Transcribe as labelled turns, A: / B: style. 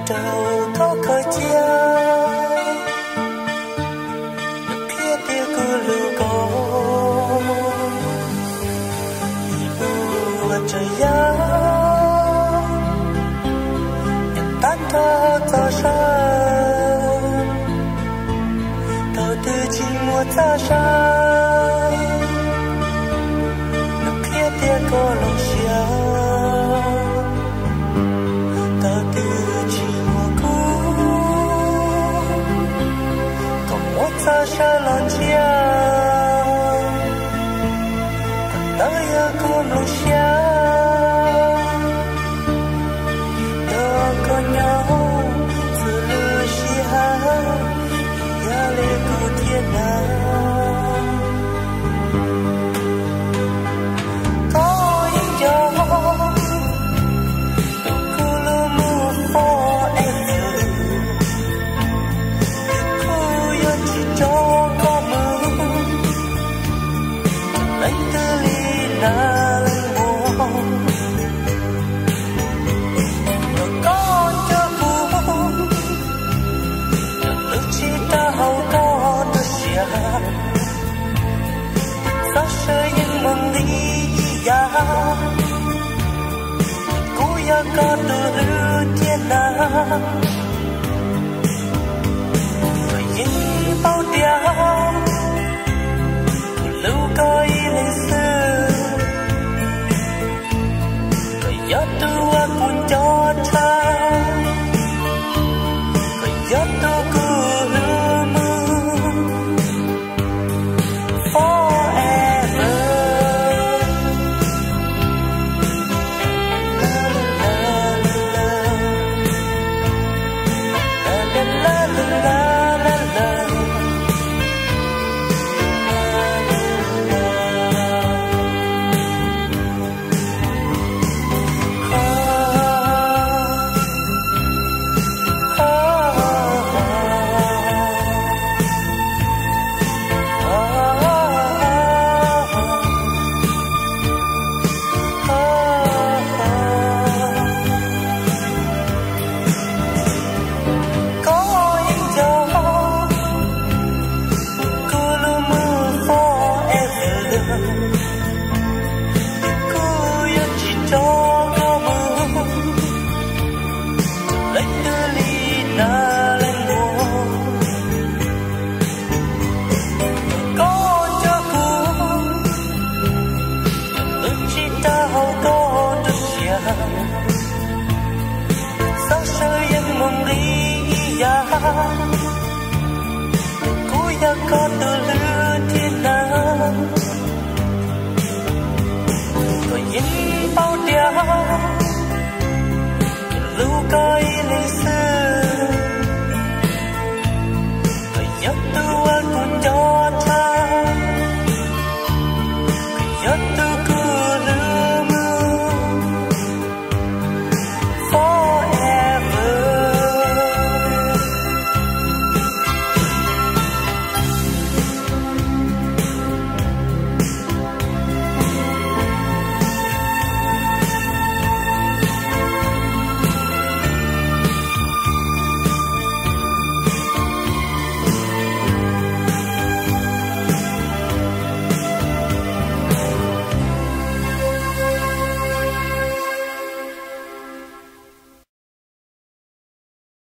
A: đầu có khơi chia phía tia cứ lưu có buồn trời giá nhận tan thơ cho sao tao từ chỉ muốn ra sao phía tia có lòng xiao ta sẽ lo chia ta ya cũng lo chia ta có nhau từ lối xì hà ya lệ cô thiên nào có những gió cô lu mưa for em cho có mưa anh cứ đi na lên buồn rồi con cho buồn lúc chỉ ta hầu có được xia sao sẽ những mong đi ya cú ya con đưa thiên nào bao đeo lưu coi lịch sử cái gió tua cuốn cho ta cái gió tua cứ lưu mưa forever la la la la la la. Cô lu mưa forever.